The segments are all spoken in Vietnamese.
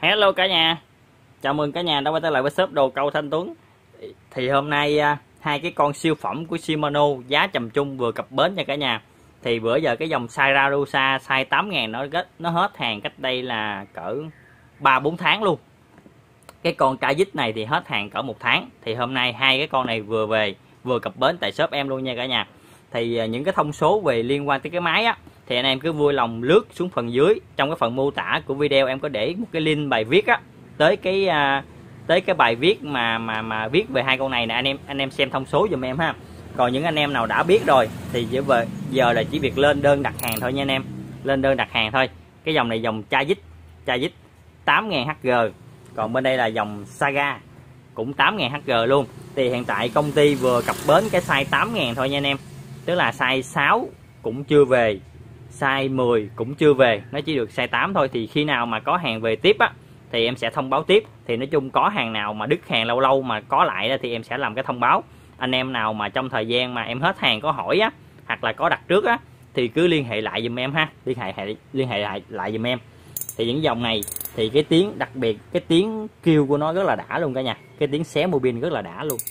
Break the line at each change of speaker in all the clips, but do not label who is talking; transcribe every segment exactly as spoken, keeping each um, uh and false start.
Hello cả nhà, chào mừng cả nhà đã quay trở lại với shop đồ câu Thanh Tuấn. Thì hôm nay hai cái con siêu phẩm của Shimano giá trầm trung vừa cập bến nha cả nhà. Thì bữa giờ cái dòng Sirarusa size tám ngàn nó nó hết hàng cách đây là cỡ ba bốn tháng luôn. Cái con Tragic này thì hết hàng cỡ một tháng. Thì hôm nay hai cái con này vừa về vừa cập bến tại shop em luôn nha cả nhà. Thì những cái thông số về liên quan tới cái máy á thì anh em cứ vui lòng lướt xuống phần dưới, trong cái phần mô tả của video em có để một cái link bài viết á tới cái uh, tới cái bài viết mà mà mà viết về hai con này nè, anh em anh em xem thông số giùm em ha. Còn những anh em nào đã biết rồi thì chỉ về giờ là chỉ việc lên đơn đặt hàng thôi nha anh em, lên đơn đặt hàng thôi. Cái dòng này dòng Tragic Tragic tám ngàn H G, còn bên đây là dòng Saga cũng tám ngàn H G luôn. Thì hiện tại công ty vừa cập bến cái size tám ngàn thôi nha anh em, tức là size sáu cũng chưa về, size mười cũng chưa về, nó chỉ được size tám thôi. Thì khi nào mà có hàng về tiếp á thì em sẽ thông báo tiếp. Thì nói chung có hàng nào mà đứt hàng lâu lâu mà có lại đó thì em sẽ làm cái thông báo. Anh em nào mà trong thời gian mà em hết hàng có hỏi á hoặc là có đặt trước á thì cứ liên hệ lại giùm em ha, liên hệ liên hệ lại lại giùm em. Thì những dòng này thì cái tiếng đặc biệt, cái tiếng kêu của nó rất là đã luôn cả nhà, cái tiếng xé mô bin rất là đã luôn,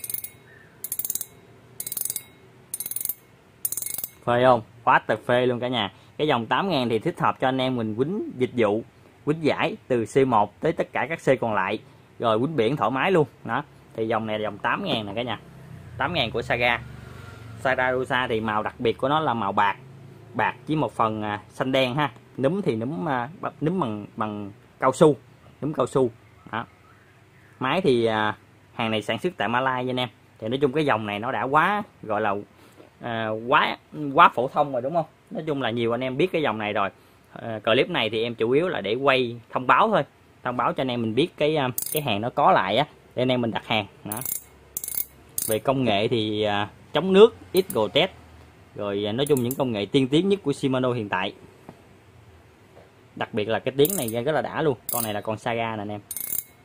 phê không, quá tuyệt phê luôn cả nhà. Cái dòng tám ngàn thì thích hợp cho anh em mình quýnh dịch vụ, quýnh giải từ C một tới tất cả các C còn lại, rồi quýnh biển thoải mái luôn đó. Thì dòng này là dòng tám ngàn nè cả nhà, tám ngàn của Saga Sirarusa. Thì màu đặc biệt của nó là màu bạc, bạc với một phần à, xanh đen ha. Núm thì núm à, núm bằng bằng cao su, núm cao su đó. Máy thì à, hàng này sản xuất tại Malai nha anh em. Thì nói chung cái dòng này nó đã quá gọi là à, quá quá phổ thông rồi đúng không. Nói chung là nhiều anh em biết cái dòng này rồi. à, clip này thì em chủ yếu là để quay thông báo thôi, thông báo cho anh em mình biết cái cái hàng nó có lại á để anh em mình đặt hàng đó. Về công nghệ thì à, chống nước, ít gồ test, rồi à, nói chung những công nghệ tiên tiến nhất của Shimano hiện tại. Đặc biệt là cái tiếng này rất là đã luôn. Con này là con Saga nè anh em,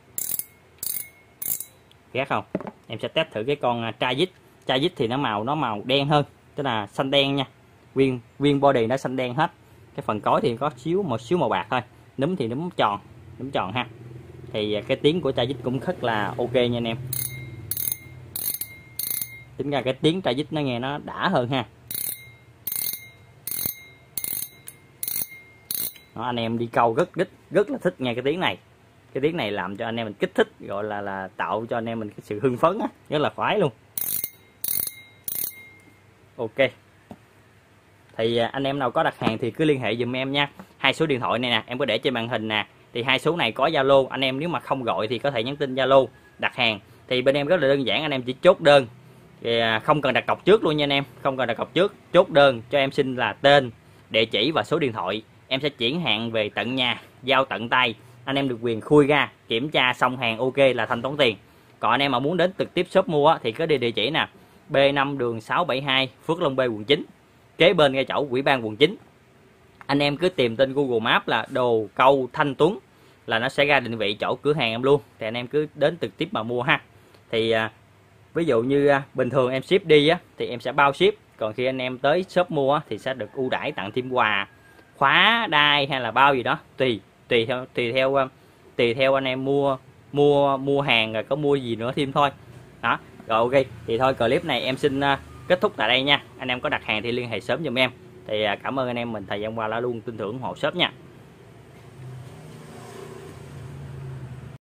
ghét không. Em sẽ test thử cái con Tragic. Tragic thì nó màu nó màu đen hơn, tức là xanh đen nha, viên viên body nó xanh đen hết. Cái phần cối thì có xíu một xíu màu bạc thôi, núm thì núm tròn, núm tròn ha. Thì cái tiếng của Tragic cũng rất là ok nha anh em. Tính ra cái tiếng Tragic nó nghe nó đã hơn ha. Đó, anh em đi câu rất rất rất là thích nghe cái tiếng này. Cái tiếng này làm cho anh em mình kích thích, gọi là là tạo cho anh em mình cái sự hưng phấn á, rất là khoái luôn. Ok. Thì anh em nào có đặt hàng thì cứ liên hệ giùm em nha. Hai số điện thoại này nè, em có để trên màn hình nè. Thì hai số này có Zalo, anh em nếu mà không gọi thì có thể nhắn tin Zalo đặt hàng. Thì bên em rất là đơn giản, anh em chỉ chốt đơn. Thì không cần đặt cọc trước luôn nha anh em, không cần đặt cọc trước, chốt đơn cho em xin là tên, địa chỉ và số điện thoại. Em sẽ chuyển hàng về tận nhà, giao tận tay. Anh em được quyền khui ra, kiểm tra xong hàng ok là thanh toán tiền. Còn anh em mà muốn đến trực tiếp shop mua thì có đi địa chỉ nè, B năm đường sáu bảy hai, Phước Long B quận chín, kế bên ngay chỗ Ủy ban quận chín. Anh em cứ tìm tên Google Maps là đồ câu Thanh Tuấn là nó sẽ ra định vị chỗ cửa hàng em luôn. Thì anh em cứ đến trực tiếp mà mua ha. Thì à, ví dụ như à, bình thường em ship đi á thì em sẽ bao ship, còn khi anh em tới shop mua á, thì sẽ được ưu đãi tặng thêm quà, khóa, đai hay là bao gì đó, tùy tùy theo tùy theo tùy theo anh em mua mua mua hàng rồi có mua gì nữa thêm thôi đó. Rồi ok, thì thôi clip này em xin uh, kết thúc tại đây nha. Anh em có đặt hàng thì liên hệ sớm giùm em. Thì uh, cảm ơn anh em mình thời gian qua đã luôn tin tưởng ủng hộ shop nha.